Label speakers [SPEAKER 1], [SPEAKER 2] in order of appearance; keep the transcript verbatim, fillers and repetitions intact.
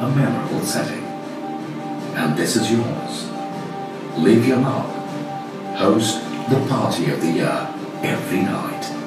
[SPEAKER 1] a memorable setting. And this is yours. Leave your mark. Host the party of the year every night.